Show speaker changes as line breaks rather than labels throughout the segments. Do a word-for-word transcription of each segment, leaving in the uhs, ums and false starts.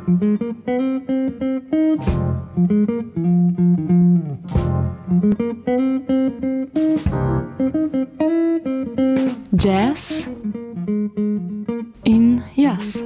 Jazz in jaz.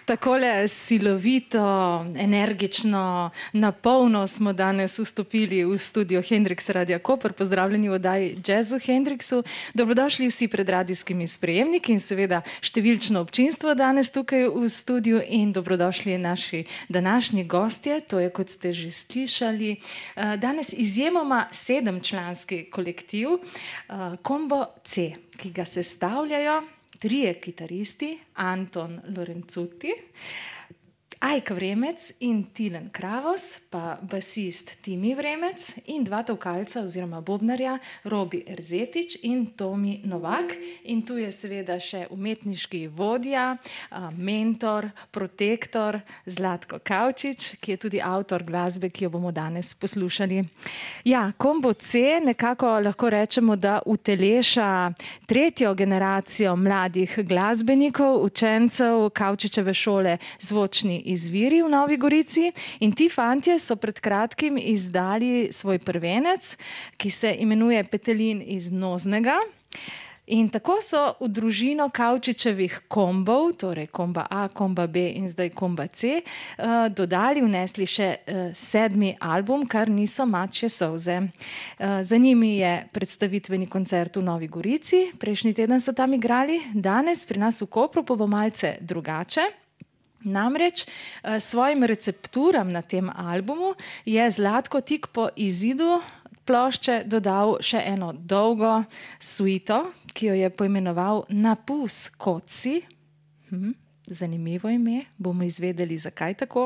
Takole silovito, energično, napolno smo danes vstopili v studio Hendrix Radia Koper. Pozdravljeni v oddaji Jazz v Hendrixu. Dobrodošli vsi pred radijskimi sprejemniki in seveda številčno občinstvo danes tukaj v studiu in dobrodošli naši današnji gostje. To je, kot ste že slišali, danes izjemoma sedemčlanski kolektiv Combo C, ki ga sestavljajo trije kitaristi, Anton Lorenzuti, Ajka Vremec in Tilen Kravos, pa basist Timi Vremec in dva tokalca oziroma bobnarja, Robi Erzetič in Tomi Novak. In tu je seveda še umetniški vodja, mentor, protektor Zlatko Kavčič, ki je tudi avtor glasbe, ki jo bomo danes poslušali. Ja, Combo C nekako lahko rečemo, da uteleša tretjo generacijo mladih glasbenikov, učencev Kavčičeve šole Zvočni izviri v Novi Gorici, in ti fantje so pred kratkim izdali svoj prvenec, ki se imenuje Petelin iz Noznega. In tako so v družino Kavčičevih kombov, torej Komba A, Komba B in zdaj Komba C, dodali, vnesli še sedmi album, kar niso mačje solze. Za njimi je predstavitveni koncert v Novi Gorici, prejšnji teden so tam igrali, danes pri nas v Kopru pa bo malce drugače. Namreč svojim recepturam na tem albumu je Zlatko tik po izidu plošče dodal še eno dolgo suito, ki jo je poimenoval Napus Koci. Hm, zanimivo ime, bomo izvedeli, zakaj tako.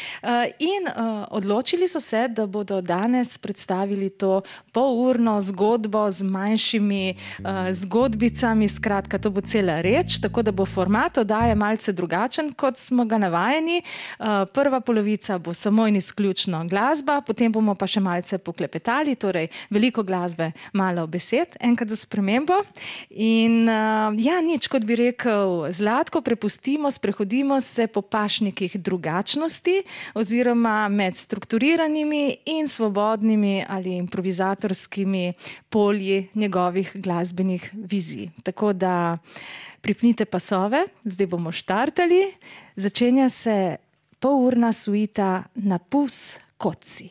In odločili so se, da bodo danes predstavili to polurno zgodbo z manjšimi zgodbicami, skratka, to bo cela reč, tako da bo format oddaje malce drugačen, kot smo ga navajeni. Prva polovica bo samo in izključno glasba, potem bomo pa še malce poklepetali, torej veliko glasbe, malo besed, enkrat za spremembo. In ja, nič, kot bi rekel Zlatko, prepustimo, sprehodimo se po pašnikih drugačnosti oziroma med strukturiranimi in svobodnimi ali improvizatorskimi polji njegovih glasbenih vizij. Tako da pripnite pasove, zdaj bomo štartali. Začenja se polurna suita Napus Koci.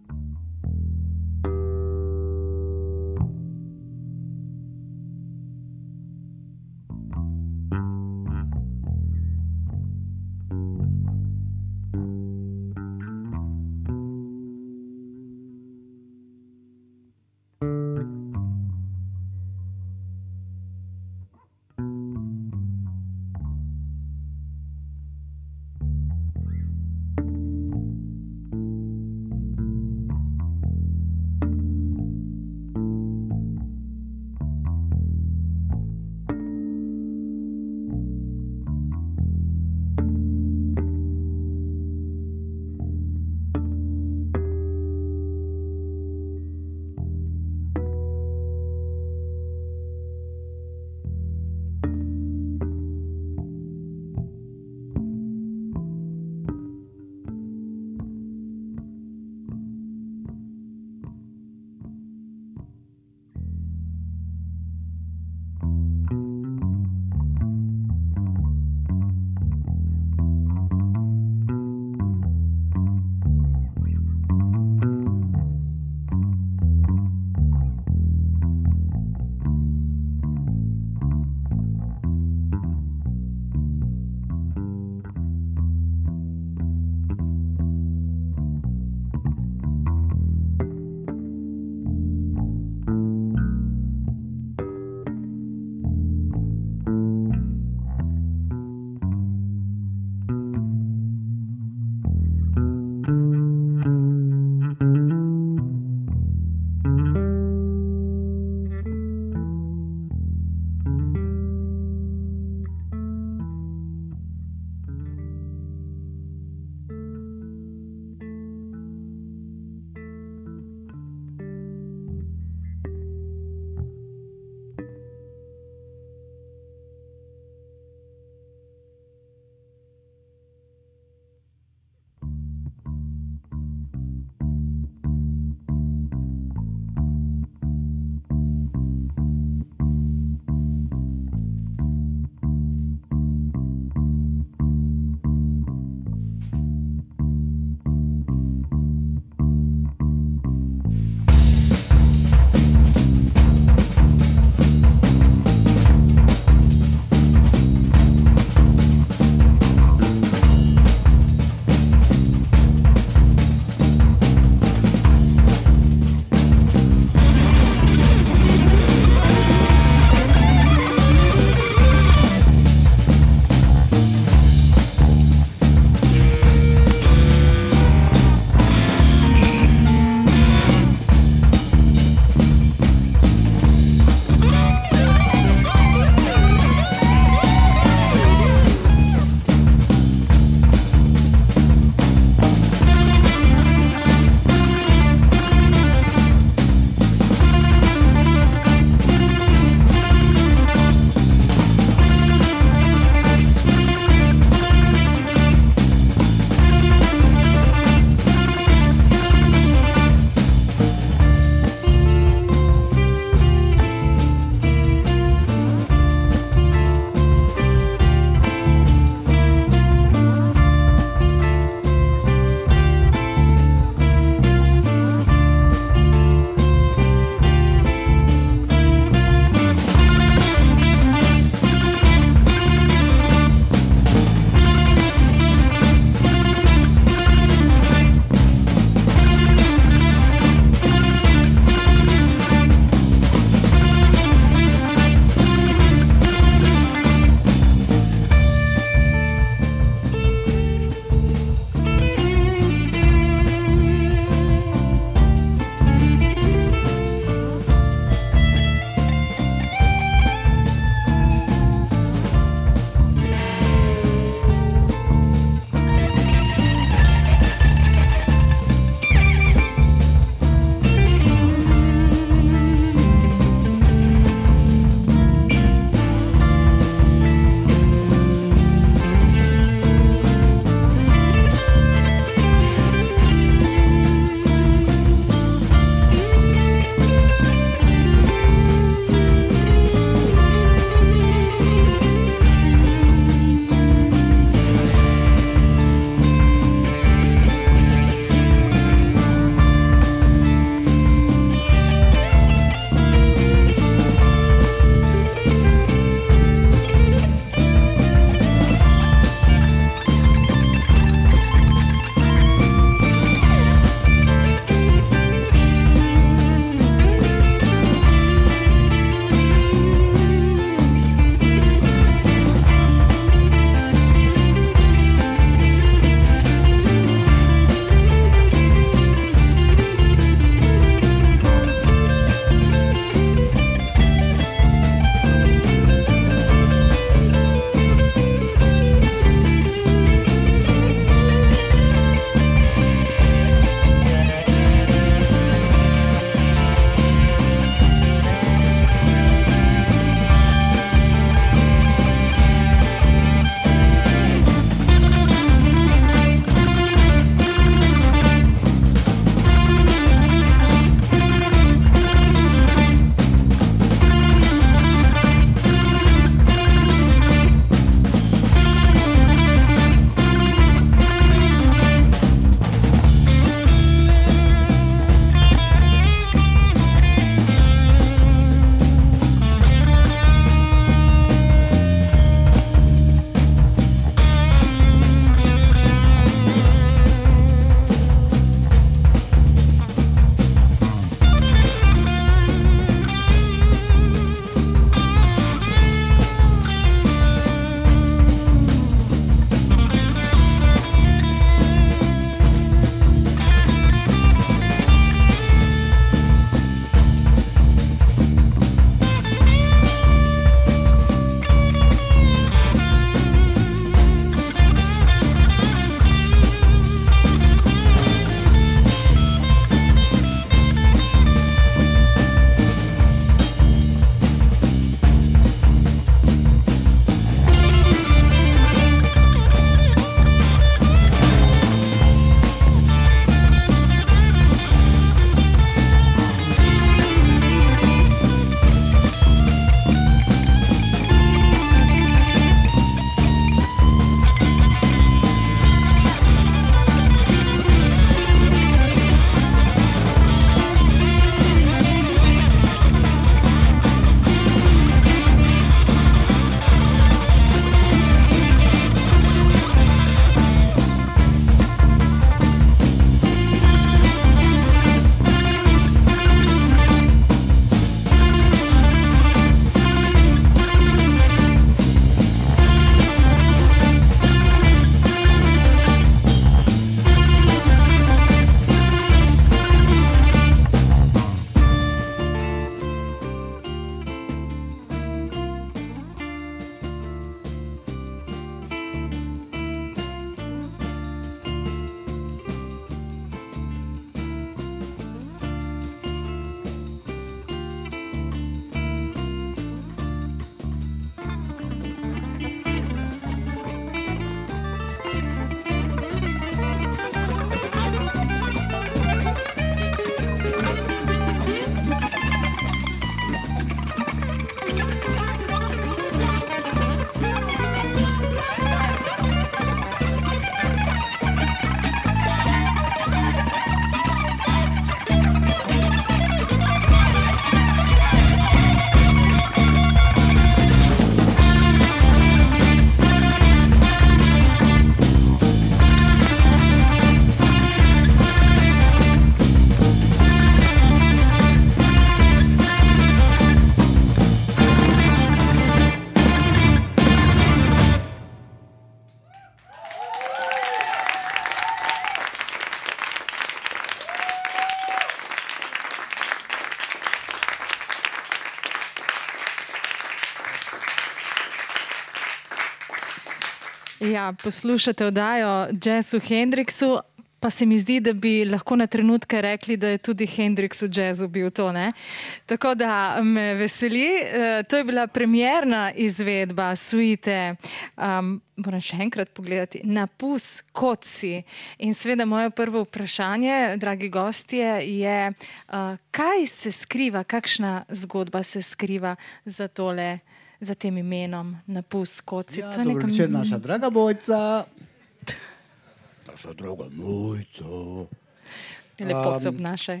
Ja, poslušate oddajo Jazz v Hendriksu, pa se mi zdi, da bi lahko na trenutke rekli, da je tudi Hendriks v jazzu bil to, ne? Tako da me veseli. To je bila premierna izvedba suite, um, moram še enkrat pogledati, Napus kot si. In seveda moje prvo vprašanje, dragi gostje, je, uh, kaj se skriva, kakšna zgodba se skriva za tole, za tem imenom Napus kot si.
Ja, dobro večer, naša draga Mojca. Naša draga Mojca.
Lepo se obnašaj.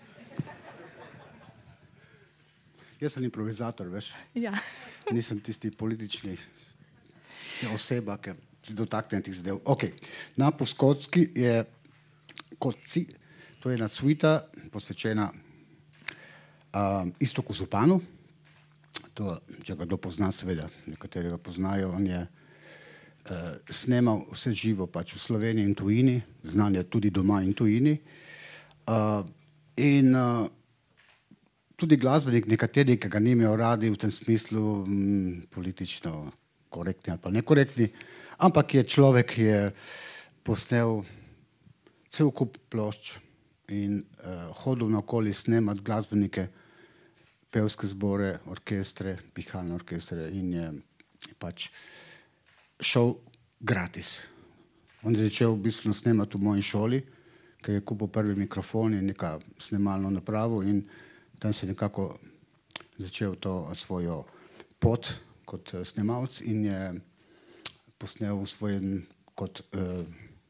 Jaz sem improvizator, veš.
Ja.
Nisem tisti politični oseba, ki se dotakne tih zadev. Ok, Napus kot si je kot si, to je ena suita posvečena um, Iztoku Zupanu. To, če ga kdo pozna, seveda, nekateri ga poznajo, on je uh, snemal vse živo pač v Sloveniji in tujini, znan je tudi doma in tujini. Uh, in uh, tudi glasbenik, nekateri, ki ga ni imel radi v tem smislu m, politično korektni ali pa nekorektni, ampak je človek, ki je posnel cel kup plošč in uh, hodil naokoli snemati glasbenike, pevske zbore, orkestre, pihalne orkestre in je pač šel gratis. On je začel v bistvu snemati v moji šoli, ker je kupil prvi mikrofon in neka snemalno napravo in tam se nekako začel to svojo pot kot snemalc in je posnel v svojem kot uh,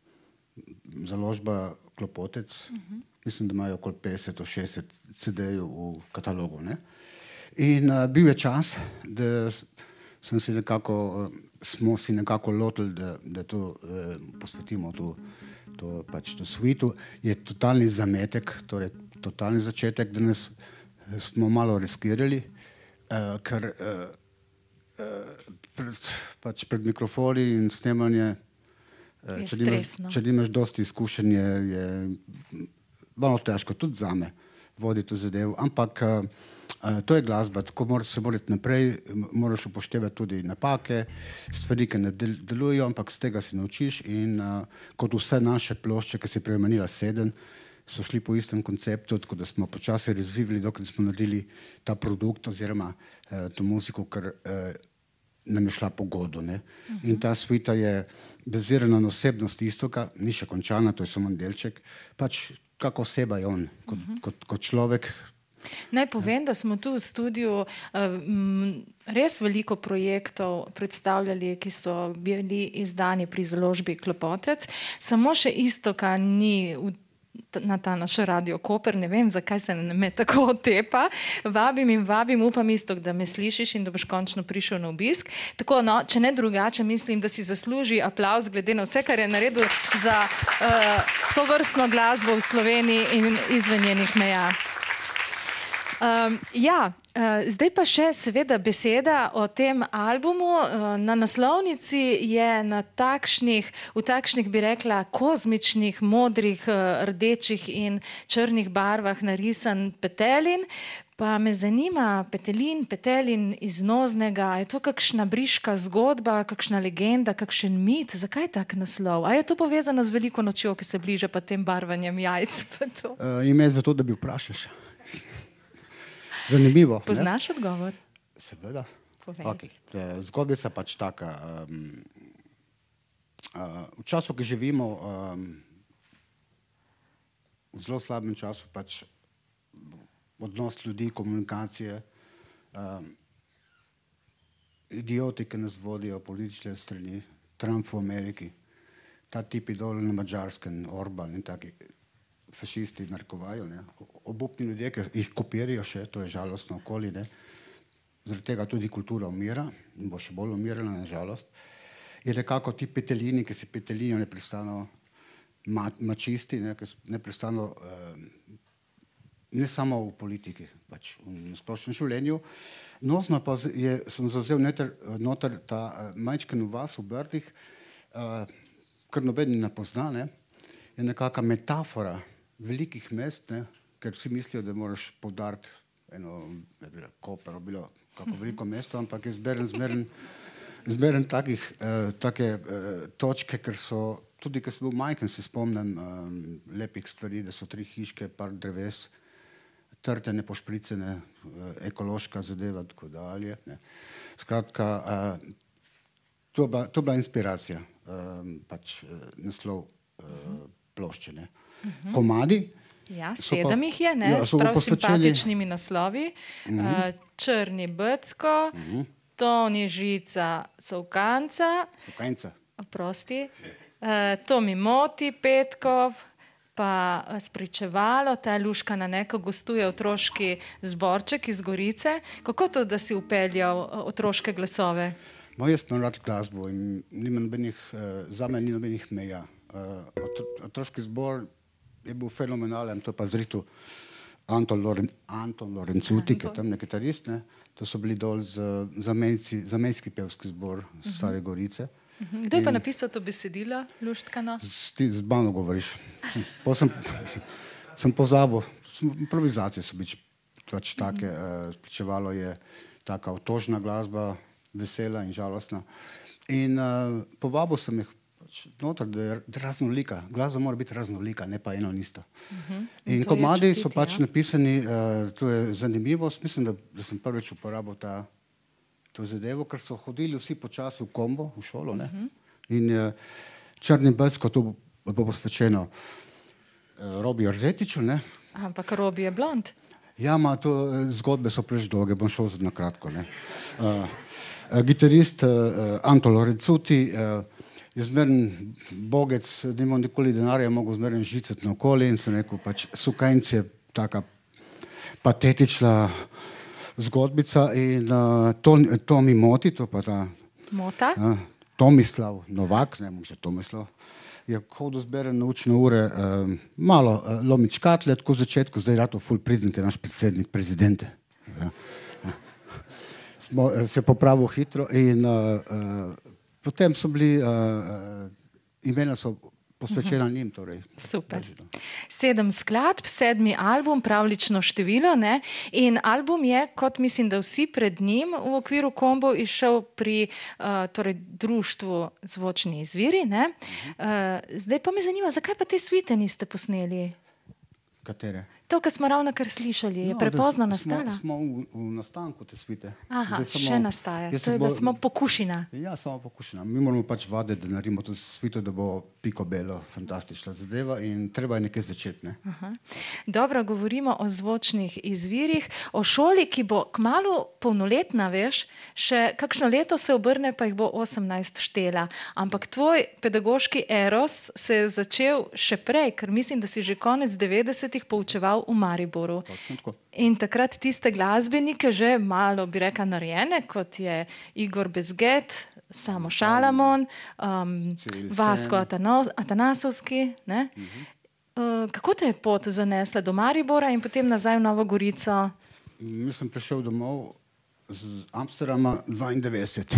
založba Klopotec. Uh-huh. Mislim, da imajo okoli petdeset do šestdeset ce de-jev v katalogu. Ne? In uh, bil je čas, da sem si nekako, uh, smo si nekako lotili, da, da to uh, posvetimo, to, to pač to suitu. Je totalni zametek, torej totalni začetek, da nas smo malo riskirali, uh, ker uh, uh, pred, pač pred mikrofoni in snemanje, uh, če, nimaš, če nimaš dosti izkušenj, je, je malo težko, tudi zame voditi zadev, ampak uh, uh, to je glasba, tako moraš se boriti naprej, moraš upoštevati tudi napake, stvari, ki ne del, delujejo, ampak z tega se naučiš in uh, kot vse naše plošče, ki si premenila sedem, so šli po istem konceptu, tako da smo počasi razvili, dokler smo naredili ta produkt oziroma uh, to muziko, ker uh, nam je šla po godu. Ne? Uh-huh. In ta suita je bazirana na osebnosti Iztoka, ni še končana, to je samo en delček, pač kako oseba je on, kot, uh-huh. kot, kot človek.
Naj povem, da smo tu v studiu um, res veliko projektov predstavljali, ki so bili izdani pri založbi Klopotec. Samo še Iztoka ni v na ta naš Radio Koper, ne vem, zakaj se me tako otepa. Vabim in vabim, upam Iztok, da me slišiš in da boš končno prišel na obisk. Tako, no, če ne drugače, mislim, da si zasluži aplavz glede na vse, kar je naredil za uh, to vrstno glasbo v Sloveniji in izven njenih meja. Um, ja, uh, zdaj pa še seveda beseda o tem albumu. Uh, na naslovnici je na takšnih, v takšnih, bi rekla, kozmičnih, modrih, uh, rdečih in črnih barvah narisan petelin. Pa me zanima, petelin, petelin iz Noznega, je to kakšna briška zgodba, kakšna legenda, kakšen mit? Zakaj tak naslov? A je to povezano z veliko nočjo, ki se bliža pa tem barvanjem jajc?
Uh, ime je zato, da bi vprašaš. Zanimivo.
Poznaš ne? Odgovor?
Seveda. Okay. Zgodbica pač taka. Um, uh, v času, ki živimo, um, v zelo slabem času, pač odnos ljudi, komunikacije, um, idioti, ki nas vodijo, politične strani, Trump v Ameriki, ta tipi dol na Madžarskem, Orban in taki fašisti narekovajo, ne, obupni ljudje, ki jih kopirajo še, to je žalostno okoli, ne, zaradi tega tudi kultura umira in bo še bolj umirala, na žalost, je nekako ti petelini, ki si petelinijo neprestano ma, mačisti, ne, ki neprestano, eh, ne samo v politiki, pač v splošnem življenju. Nosno pa je, sem zavzel neter, noter ta uh, majčken vas v Brdih, uh, kar noben ne pozna, ne, je nekaka metafora velikih mest, ne, ker vsi mislijo, da moraš poudariti eno, ne bi bilo Koper, bilo kako veliko mesto, ampak je zberen, zmeren zmeraj takih, uh, take uh, točke, ker so, tudi ker sem bil majhen, se spomnim um, lepih stvari, da so tri hiške, par dreves, trtene, pošpricene, uh, ekološka zadeva, tako dalje. Ne. Skratka, uh, to, ba, to bila inspiracija, um, pač uh, naslov uh, plošče. Ne. Uh-huh. Komadi.
Ja, sedem jih je, ne,
ja,
s prav simpatičnimi naslovi. Uh-huh. uh, Črni Bcko, uh-huh. Toni Žica Sovkanca,
Sovkanca.
Prosti, uh, Tomi Moti Petkov, pa Spričevalo, ta Luška na neko gostuje otroški zborček iz Gorice. Kako to, da si upeljal otroške glasove?
No, jaz sem rad glasbo in nima nobenih, uh, za me ni nobenih meja. Uh, otro, otroški zbor je bil fenomenalen, to je pa zritu Anton, Loren, Anton Lorencuti, ki je tam nekitarist, ne? To so bili dol zamejski pevski zbor uh-huh. Stare Gorice.
Uh-huh. Kdo je pa napisal to besedilo, Luštkano?
Z, z Bano govoriš. Pa sem, sem pozabil, improvizacije so bili pač take, uh-huh. Spričevalo je taka otožna glasba, vesela in žalostna. In uh, povabil sem jih noter, da je raznolika. Glasba mora biti raznolika, ne pa eno in isto. Uh-huh. In, in komadi čutiti, so pač ja? napisani, uh, to je zanimivost, mislim, da, da sem prvič uporabil ta, to zadevo, ker so hodili vsi počasi v kombo, v šolo, ne? Uh-huh. In uh, Črni Bcko, to bo, bo posvečeno uh, Robi Orzetiču, ne?
Ampak Robi je blond.
Ja, ma to uh, zgodbe so preveč dolge, bom šel na kratko, ne? Uh, uh, gitarist uh, Anton Lorencuti, uh, je zmeren bogec, da imam nikoli denarja, mogo zmeren žicati na okoli in sem rekel, pač Sukajnc je taka patetična zgodbica in uh, to, to mi moti, to pa ta
Mota?
Uh, Tomislav Novak, ne bom še Tomislav, je hodil zberen naučne ure, uh, malo uh, lomi škatle, tako v začetku, zdaj rato ful pridnik je naš predsednik, prezidente. Ja. Ja. Smo uh, se popravil hitro in uh, uh, potem so bili, uh, imena so posvečena uh-huh. njim. Torej.
Super. Sedem skladb, sedmi album, pravlično število, ne? In album je, kot mislim, da vsi pred njim v okviru kombo išel pri uh, torej, društvu Zvočni izviri. Ne? Uh, zdaj pa me zanima, zakaj pa te suite niste posneli?
Katere?
To, kar smo ravno kar slišali, je
no,
prepozno
smo,
nastala?
Smo v, v nastanku te svite.
Aha,
samo,
še nastaja. To je, bo, da smo pokušina.
Ja, samo pokušina. Mi moramo pač vaditi, da naredimo to svito, da bo piko belo, fantastična zadeva in treba je nekaj začeti. Ne?
Aha. Dobro, govorimo o zvočnih izvirih, o šoli, ki bo kmalu polnoletna, veš, še kakšno leto se obrne, pa jih bo osemnajst štela. Ampak tvoj pedagoški eros se je začel še prej, ker mislim, da si že konec devetdesetih poučeval v Mariboru. In takrat tiste glasbenike že malo bi rekla narejene, kot je Igor Bezget, Samo Šalamon, um, Vasko Atanasovski. Ne? Uh-huh. Uh, kako te je pot zanesla do Maribora in potem nazaj v Novo Gorico?
Jaz sem prišel domov z Amsterdama dvaindevetdeset.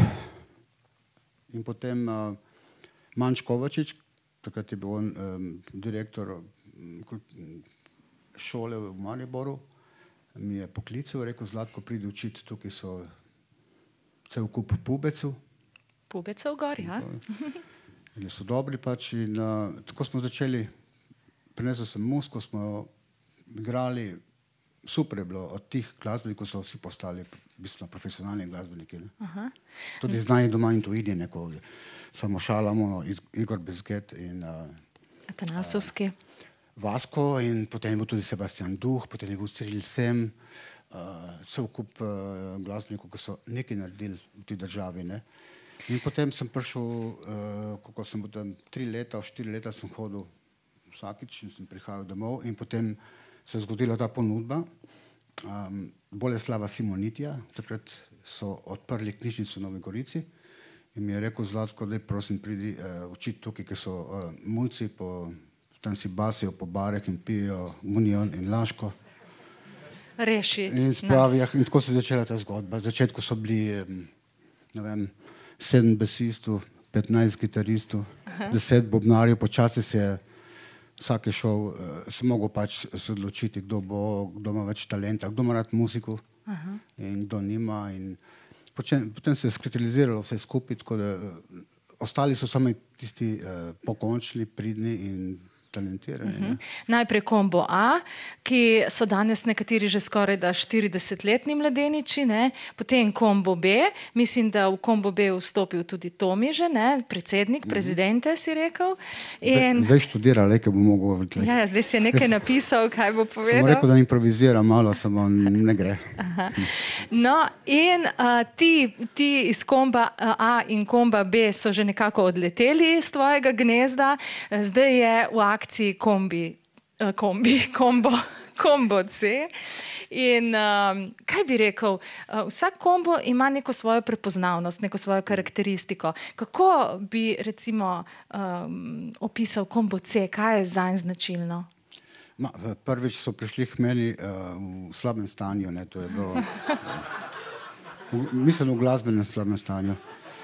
In potem uh, Manč Kovačič, takrat je bil on um, direktor um, šole v Mariboru, mi je poklical, rekel, Zlatko, pridi učiti, tukaj so cel kup pubecev.
Pubecev gor, ja.
In so dobri pač in uh, tako smo začeli, prinesel sem muziko, smo igrali, super je bilo, od tih glasbenikov so vsi postali bistveno profesionalni glasbeniki. Aha. Tudi znani doma in tujini, neko Samo Šalamono, Igor Bezget in uh,
Atanasovski. Uh,
Vasko in potem je bil tudi Sebastian Duh, potem je bil Ciril Sem, uh, cel kup uh, glasbenikov, ki so nekaj naredili v tej državi. Ne? In potem sem prišel, uh, kako sem bil tam tri leta, štiri leta sem hodil vsakič in sem prihajal domov in potem se je zgodila ta ponudba um, Boleslava Simonitija, takrat so odprli knjižnico v Novi Gorici in mi je rekel, Zlatko, daj prosim pridi uh, učiti tukaj, ki so uh, mulci po tam si basijo po barek in pijejo Union in Laško.
Reši
in spravi, nas. In tako se je začela ta zgodba. V začetku so bili, ne vem, sedem basistov, petnajst gitaristov, Aha. deset bobnarjev, počasi se je vsake šov, se mogel pač se odločiti, kdo bo, kdo ima več talenta, kdo ima rad muziko Aha. in kdo nima. In potem, potem se je skritaliziralo vse skupaj, tako da uh, ostali so samo tisti uh, pokončni, pridni in talentirani. Uh-huh.
Najprej Kombo A, ki so danes nekateri že skoraj da štiridesetletni mladeniči, ne? Potem Kombo B, mislim, da v Kombo B vstopil tudi Tomi že, ne? Predsednik, uh-huh. prezidente si rekel.
In... Zdaj, zdaj študira, le, kaj bo mogel vrtleti.
Ja, zdaj si je nekaj jaz... napisal, kaj bo povedal.
Samo rekel, da improvizira malo, samo ne gre.
Aha. No, in uh, ti, ti iz Komba A in Komba B so že nekako odleteli iz tvojega gnezda, zdaj je v akciji kombi, uh, kombi, kombo, kombo C. In um, kaj bi rekel, uh, vsak kombo ima neko svojo prepoznavnost, neko svojo karakteristiko. Kako bi recimo um, opisal kombo C, kaj je zanj značilno?
Ma, prvič so prišli k meni uh, v slabem stanju, ne, to je bilo, uh, v, mislim, v glasbenem slabem stanju.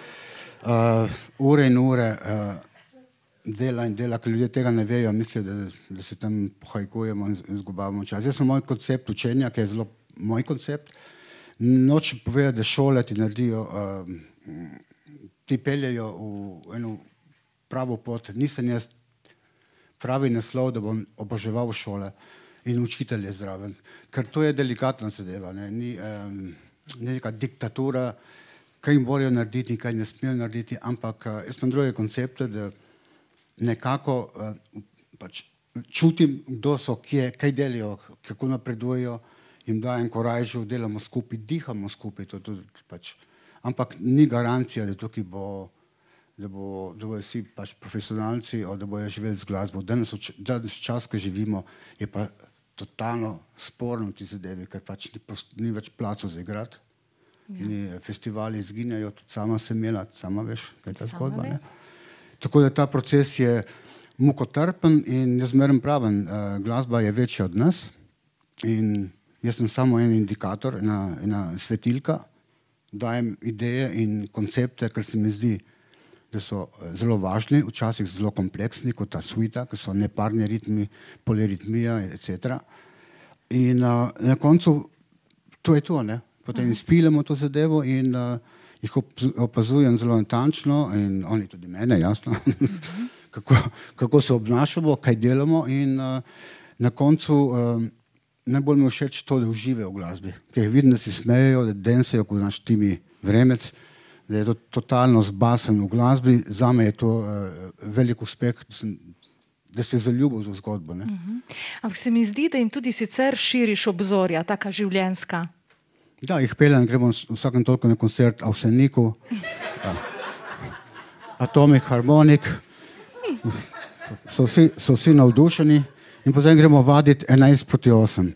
Uh, ure in ure uh, dela in dela, ker ljudje tega ne vejo, mislijo, da, da se tam pohajkujemo in izgubavamo čas. Jaz sem moj koncept učenja, ki je zelo moj koncept. Nočem povedati, da šole ti naredijo, uh, ti peljejo v eno pravo pot. Nisem jaz pravi naslov, da bom oboževal šole in učitelje zraven. Ker to je delikatna zadeva, ne? Ni, um, ni neka diktatura, kaj jim morajo narediti in kaj ne smejo narediti, ampak uh, jaz imam druge koncepte, da nekako uh, pač čutim, kdo so, kje, kaj delijo, kako napredujejo, jim dajem korajžu, delamo skupaj, dihamo skupaj, to, to, pač. Ampak ni garancija, da tukaj bo, da bo, da bojo vsi pač profesionalci, da bojo živeli z glasbo. Danes, danes čas, ki živimo, je pa totalno sporno ti zadevi, ker pač ni, ni več placo za igrati. Ja. Festivali izginjajo, tudi sama sem imela, sama veš, kaj je ta zgodba, ne? Tako da ta proces je mukotrpen in jaz zmeraj pravim, uh, glasba je večja od nas in jaz sem samo en indikator, ena, ena svetilka, dajem ideje in koncepte, ker se mi zdi, da so zelo važni, včasih zelo kompleksni, kot ta suita, ki so neparni ritmi, poliritmija, et cetera. In uh, na koncu to je to, ne? Potem izpilemo to zadevo in uh, jih opazujem zelo natančno in oni tudi mene, jasno, kako, kako se obnašamo, kaj delamo in uh, na koncu uh, najbolj mi všeč to, da uživajo v glasbi, ker jih vidim, da si smejejo, da densejo kot naš Timi Vremec, da je to totalno zbasen v glasbi. Zame je to uh, velik uspeh, da, sem, da se zaljubil za zgodbo. Ne?
Uh-huh. Ampak se mi zdi, da jim tudi sicer širiš obzorja, taka življenjska.
Da, jih peljem, gremo vsakem toliko na koncert Avseniku, Atomic Harmonic, so vsi, so vsi navdušeni in potem gremo vaditi enajst proti osem.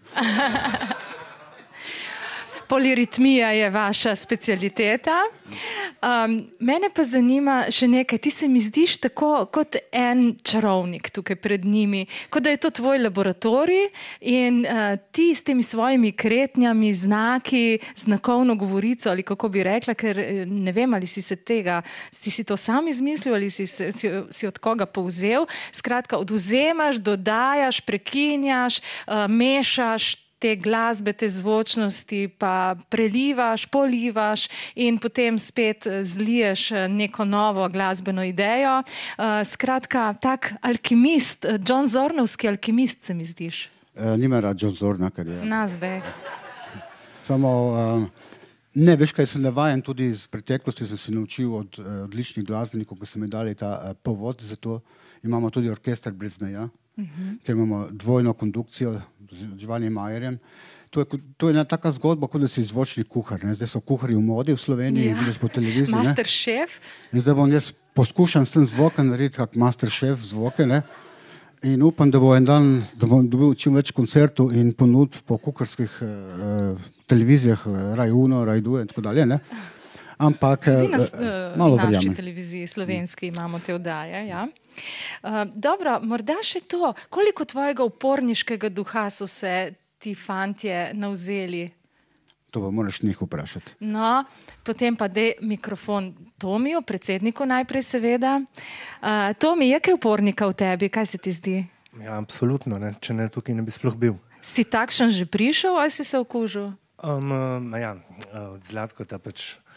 Poliritmija je vaša specialiteta. Um, mene pa zanima še nekaj. Ti se mi zdiš tako kot en čarovnik tukaj pred njimi, kot da je to tvoj laboratorij in uh, ti s temi svojimi kretnjami, znaki, znakovno govorico ali kako bi rekla, ker ne vem, ali si se tega, si si to sam izmislil ali si, si, si od koga povzel. Skratka, odvzemaš, dodajaš, prekinjaš, uh, mešaš te glasbe, te zvočnosti, pa prelivaš, polivaš in potem spet zliješ neko novo glasbeno idejo. Skratka, tak alkimist, John Zornovski alkimist se mi zdiš.
E, nima rad John Zorna, ker je...
Na zdaj.
Samo, uh, ne, veš kaj, sem navajen tudi iz preteklosti, sem se naučil od uh, odličnih glasbenikov, ki so mi dali ta uh, povod za to. Imamo tudi orkester brez meja. Uh-huh. Ker imamo dvojno kondukcijo z Giovannijem Majerjem. To je, to je ena taka zgodba, kot da si zvočni kuhar. Ne? Zdaj so kuharji v modi v Sloveniji, ja. Vidiš po televiziji.
Masterchef.
In zdaj bom jaz poskušam s tem zvokom narediti kak Masterchef zvoke. Ne? In upam, da bo en dan, da bom dobil čim več koncertov in ponudb po kuharskih eh, televizijah, Raj Uno, Raj Du in tako dalje. Ne? Ampak
tudi na
eh, malo
naši
verjamem.
televiziji slovenski imamo te oddaje, ja. Uh, dobro, morda še to, koliko tvojega uporniškega duha so se ti fantje navzeli?
To pa moraš njih vprašati.
No, potem pa dej mikrofon Tomiju, predsedniku najprej seveda. Uh, Tomi, je kaj upornika v tebi, kaj se ti zdi?
Ja, absolutno, ne. Če ne, tukaj ne bi sploh bil.
Si takšen že prišel ali si se okužil?
Um, uh, ja, od Zlatkota pač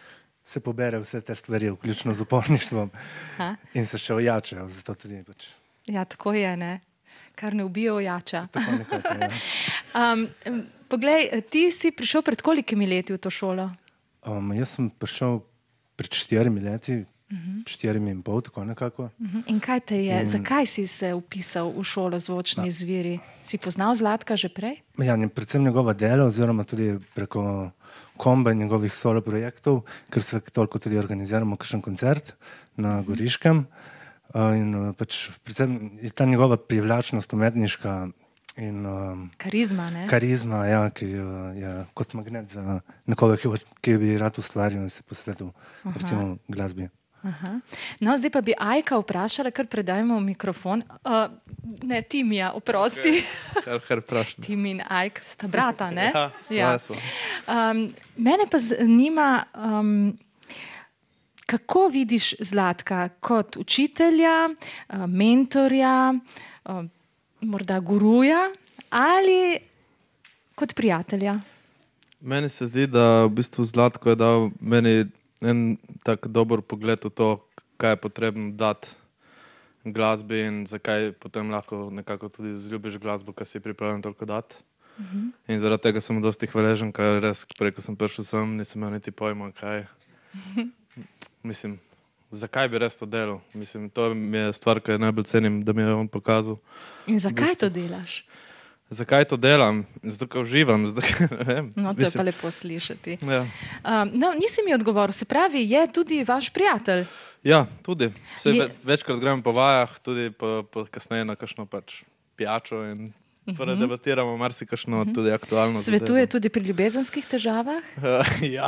se pobere vse te stvari, vključno z uporništvom
Ha?
in se še ojačajo. Zato tudi pač
Ja, tako je, ne? Kar ne ubije ojača.
tako nekako, ja.
Um, poglej, ti si prišel pred kolikimi leti v to šolo?
Um, jaz sem prišel pred štirimi leti, uh-huh. štirimi in pol, tako nekako.
Uh-huh. In kaj te je, in... zakaj si se upisal v šolo zvočni izviri? Si poznal Zlatka že prej?
Ja, in predvsem njegova dela, oziroma tudi preko komba in njegovih solo projektov, ker se toliko tudi organiziramo kakšen koncert na Goriškem. Uh, in uh, pač predvsem je ta njegova privlačnost umetniška in um,
karizma, ne?
Karizma, ja, ki uh, je kot magnet za nekoga, ki, ki bi rad ustvaril in se posvetil recimo glasbi.
Aha. No, zdaj pa bi Ajka vprašala, kar predajmo mikrofon. Uh, ne, Timija, oprosti.
Kar, kar prošli.
Tim in Ajk sta brata, ne?
Ja,
Ja.
svoje so.
Um, mene pa zanima, um, kako vidiš Zlatka kot učitelja, uh, mentorja, uh, morda guruja ali kot prijatelja?
Meni se zdi, da v bistvu Zlatko je dal meni en tak dober pogled v to, kaj je potrebno dati glasbi in zakaj potem lahko nekako tudi zljubiš glasbo, ki si je pripravljen toliko dati. Uh-huh. In zaradi tega sem dosti hvaležen, ker res, prej, ko sem prišel sem, nisem imel niti pojma, kaj. Uh-huh. Mislim, zakaj bi res to delal? Mislim, to mi je stvar, ki je najbolj cenim, da mi je on pokazal.
In zakaj to delaš?
Zakaj to delam? Zato, ker uživam. Zato, ker, ne vem.
No, to je
Mislim,
pa lepo slišati.
Ja.
Um, no, nisi mi odgovoril, se pravi, je tudi vaš prijatelj.
Ja, tudi. Vse
Je-
ve, večkrat grem po vajah, tudi po, po kasneje na kakšno pač pijačo in uh-huh. debatiramo marsikakšno uh-huh. tudi aktualno
Svetuje tudi pri ljubezenskih težavah.
zadevo. Ja.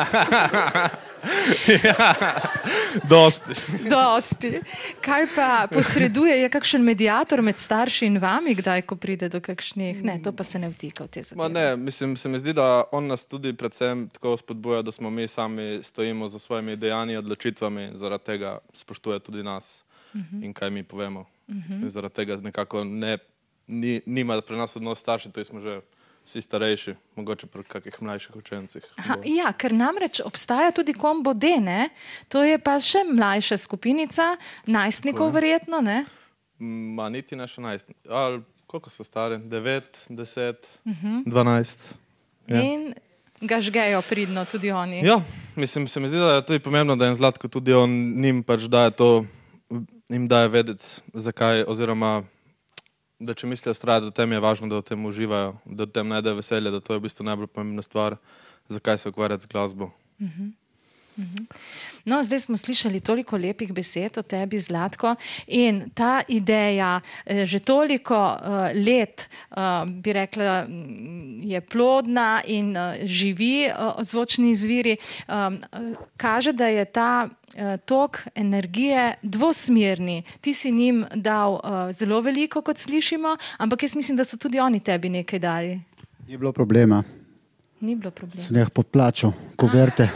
ja. Dosti.
Dosti. Kaj pa posreduje, je kakšen mediator med starši in vami, kdaj, ko pride do kakšnih? Ne, to pa se ne vtika v te
Ma
zadeve.
ne, mislim, se mi zdi, da on nas tudi predvsem tako spodbuja, da smo mi sami stojimo za svojimi dejanji, odločitvami, zaradi tega spoštuje tudi nas uh-huh. in kaj mi povemo. Uh-huh. In zaradi tega nekako ne, ni, nima pri nas odnos starši, to smo že vsi starejši, mogoče pri kakih mlajših učencih.
Aha, ja, ker namreč obstaja tudi kombo D, ne? To je pa še mlajša skupinica, najstnikov verjetno, ne?
Ma niti ne še enajst. Ali koliko so stari? devet, deset, dvanajst. Ja.
In ga žgejo pridno tudi oni.
Ja, mislim, se mi zdi, da je tudi pomembno, da jim Zlatko tudi on njim pač daje to, jim daje vedeti, zakaj, oziroma da če mislijo vztrajati, da tem je važno, da v tem uživajo, da v tem najdejo veselje, da to je v bistvu najbolj pomembna stvar, zakaj se ukvarjati z glasbo.
No, zdaj smo slišali toliko lepih besed o tebi, Zlatko, in ta ideja eh, že toliko eh, let, eh, bi rekla, m, je plodna in eh, živi eh, zvočni izviri, eh, eh, kaže, da je ta eh, tok energije dvosmerni. Ti si njim dal eh, zelo veliko, kot slišimo, ampak jaz mislim, da so tudi oni tebi nekaj dali.
Ni bilo problema,
Ni bilo problema.
sem jih podplačal, kuverte.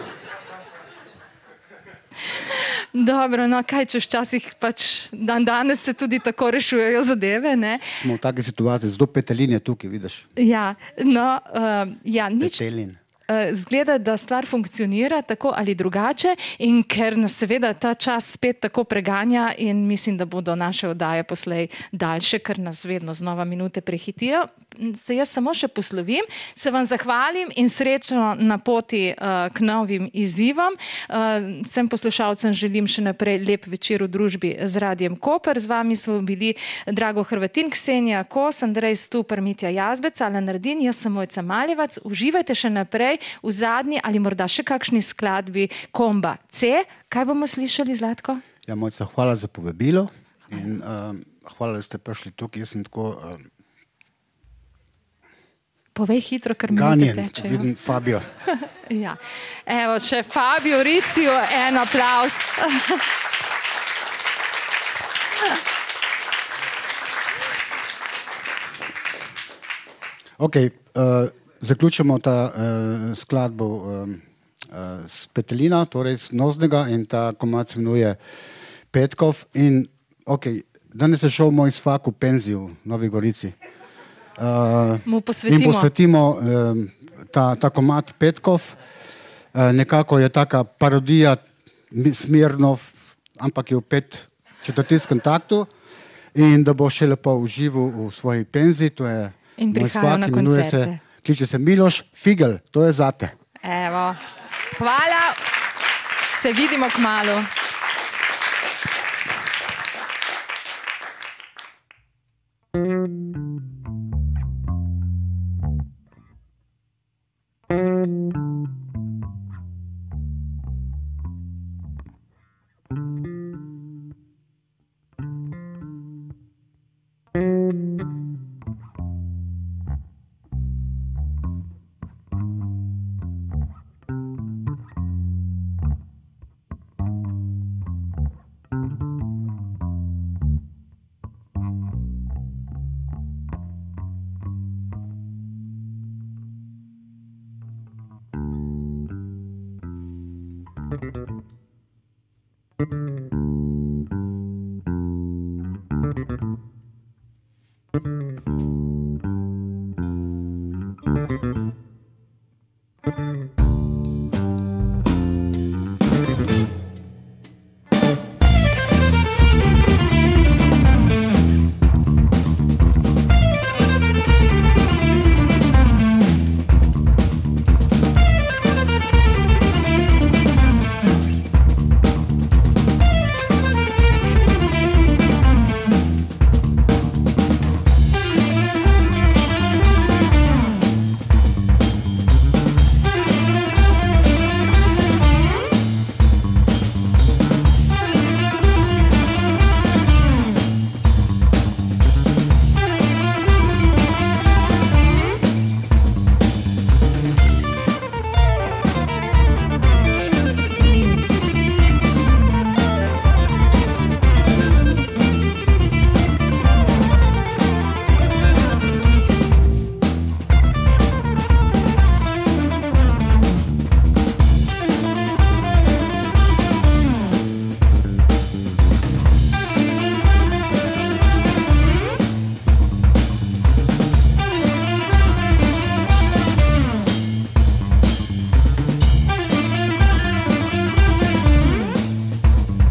Dobro, no kaj češ, včasih pač dan danes se tudi tako rešujejo zadeve, ne?
Smo v taki situaciji, zelo petelin je tukaj, vidiš.
Ja, no, uh, ja, nič.
Petelin.
Uh, Zgleda, da stvar funkcionira tako ali drugače in ker nas seveda ta čas spet tako preganja in mislim, da bodo naše oddaje poslej daljše, ker nas vedno znova minute prehitijo, se jaz samo še poslovim, se vam zahvalim in srečno na poti uh, k novim izzivom. Uh, vsem poslušalcem želim še naprej lep večer v družbi z Radiem Koper. Z vami smo bili Drago Hrvatin, Ksenija Kos, Andrej Stupar, Mitja Jazbec, Alen Rdin, jaz sem Mojca Maljevac. Uživajte še naprej v zadnji ali morda še kakšni skladbi komba C. Kaj bomo slišali, Zlatko?
Ja, Mojca, hvala za povabilo in um, hvala, da ste prišli tukaj. Jaz sem tako um,
Povej hitro, ker minute
ganjen,
tečejo.
vidim Fabio.
Ja. Evo, še Fabio Rizio, en aplavz.
Ok, uh, zaključimo ta uh, skladbo um, uh, s Petelina, torej z Noznega, in ta komad se imenuje Petkov. In ok, danes je šel moj svak v penzijo v Novi Gorici. Uh,
Mu
in
posvetimo.
posvetimo um, ta, ta komad Petkov. nekako je taka parodija Smirnov, ampak je v pet četrtinskem taktu in da bo še lepo užival v svoji penziji, to je
In
moj
prihajajo
svak,
na
imenuje se,
koncerte.
kliče se Miloš Figel, to je zate.
Evo, hvala, se vidimo kmalu.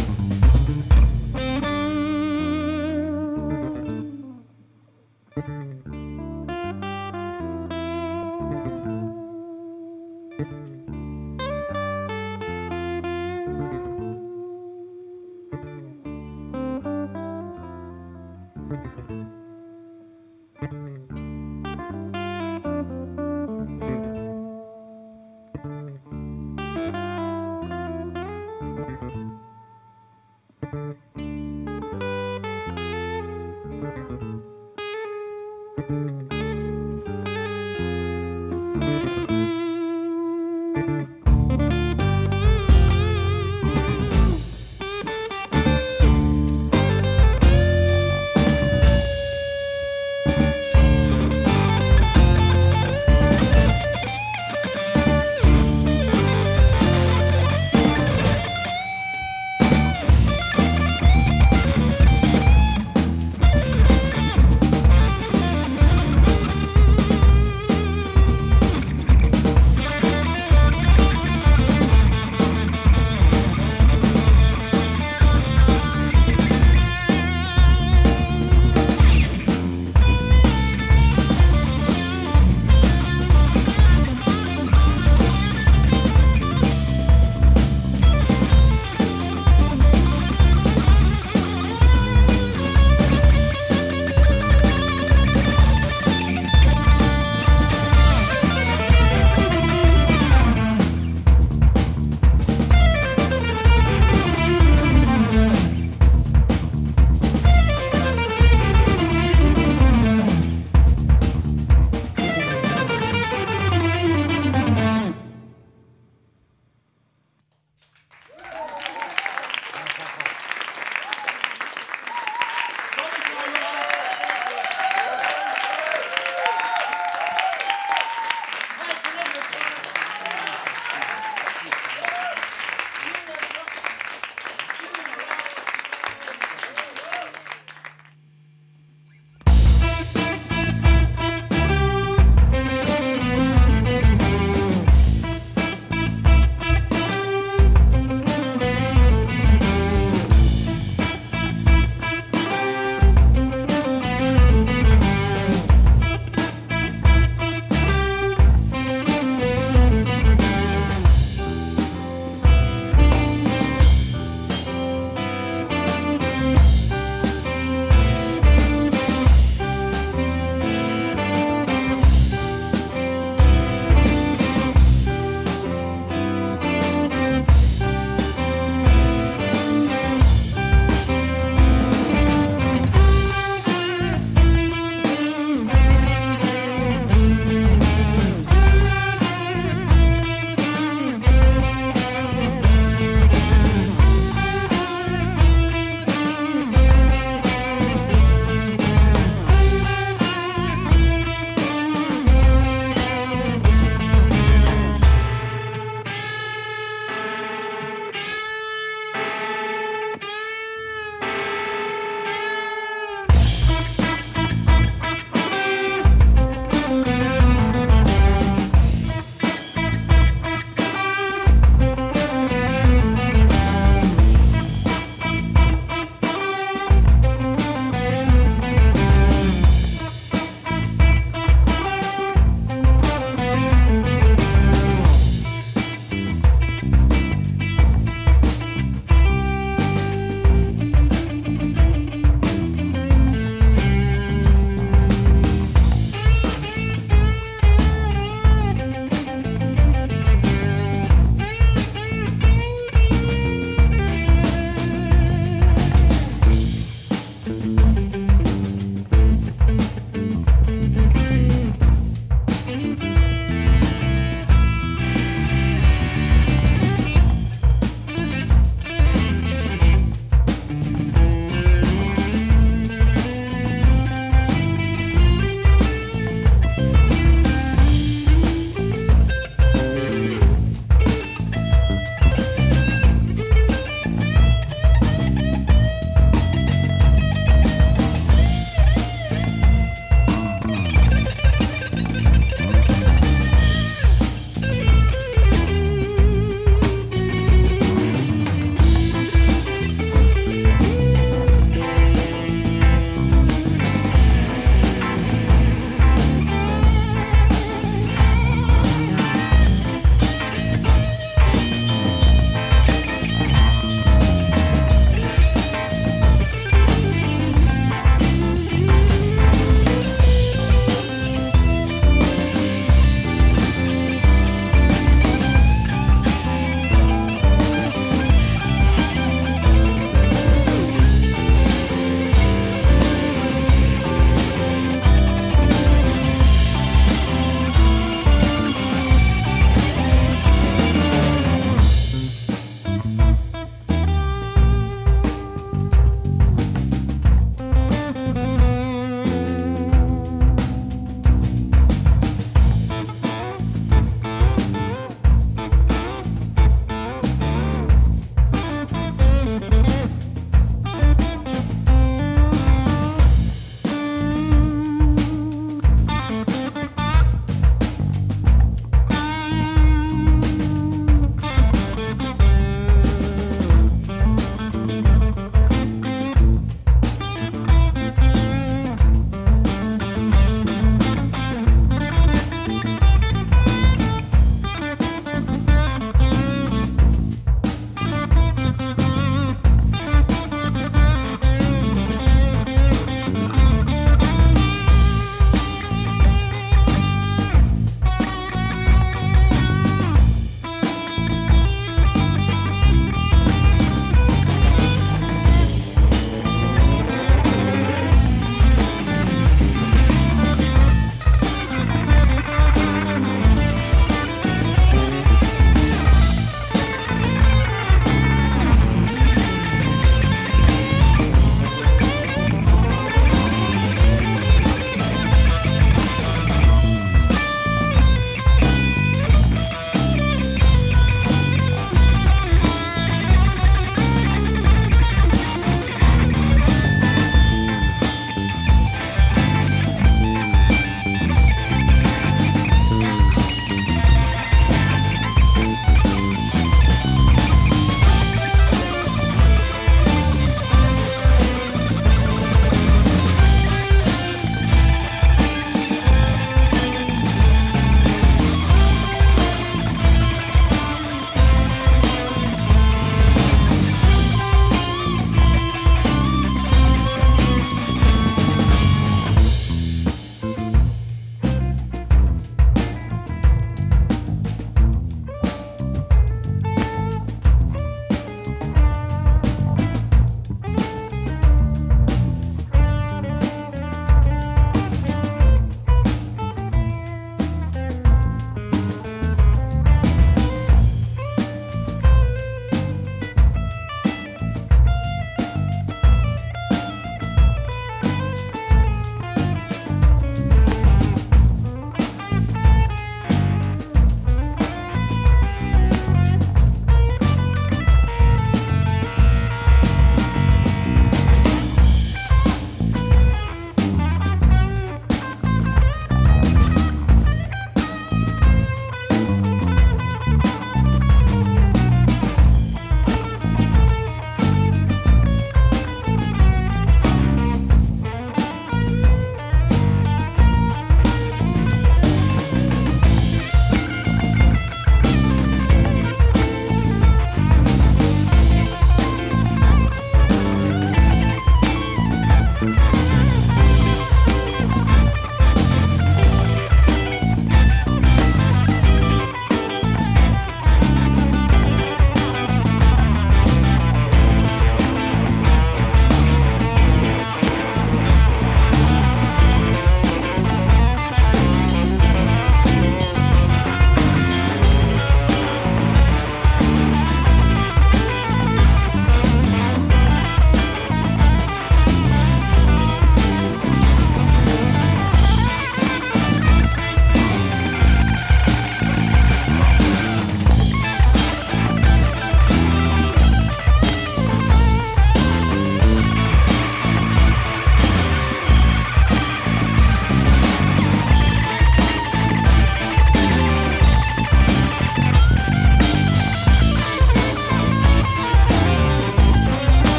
Thank you.